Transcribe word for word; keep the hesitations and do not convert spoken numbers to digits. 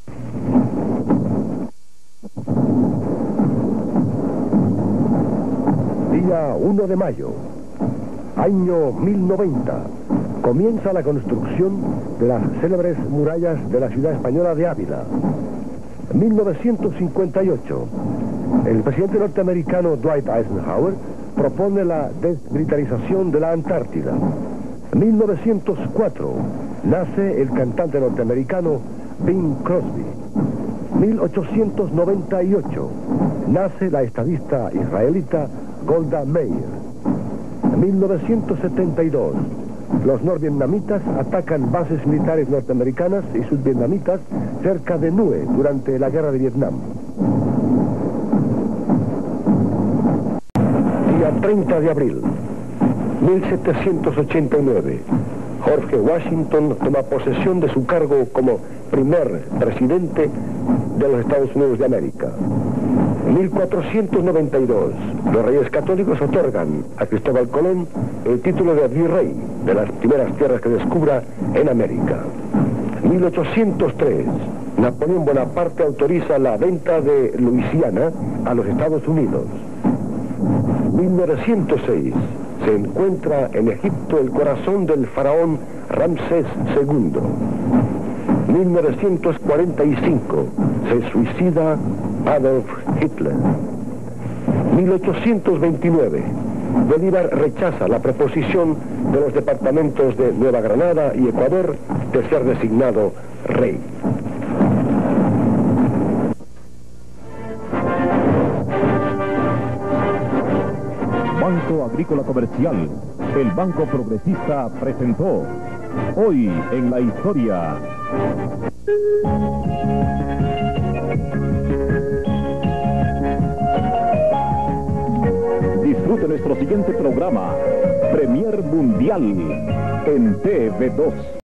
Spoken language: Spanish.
Día uno de mayo, año mil noventa, comienza la construcción de las célebres murallas de la ciudad española de Ávila. mil novecientos cincuenta y ocho, el presidente norteamericano Dwight Eisenhower propone la desmilitarización de la Antártida. mil novecientos cuatro, nace el cantante norteamericano Bing Crosby. mil ochocientos noventa y ocho, nace la estadista israelita Golda Meir. mil novecientos setenta y dos, los norvietnamitas atacan bases militares norteamericanas y sudvietnamitas cerca de Nue durante la guerra de Vietnam. Día treinta de abril, mil setecientos ochenta y nueve, George Washington toma posesión de su cargo como primer presidente de los Estados Unidos de América. mil cuatrocientos noventa y dos, los reyes católicos otorgan a Cristóbal Colón el título de virrey de las primeras tierras que descubra en América. mil ochocientos tres, Napoleón Bonaparte autoriza la venta de Luisiana a los Estados Unidos. mil novecientos seis, se encuentra en Egipto el corazón del faraón Ramsés segundo. mil novecientos cuarenta y cinco, se suicida Adolf Hitler. mil ochocientos veintinueve, Bolívar rechaza la proposición de los departamentos de Nueva Granada y Ecuador de ser designado rey. Banco Agrícola Comercial, el Banco Progresista presentó Hoy en la Historia. Disfrute nuestro siguiente programa, Premier Mundial, en T V dos.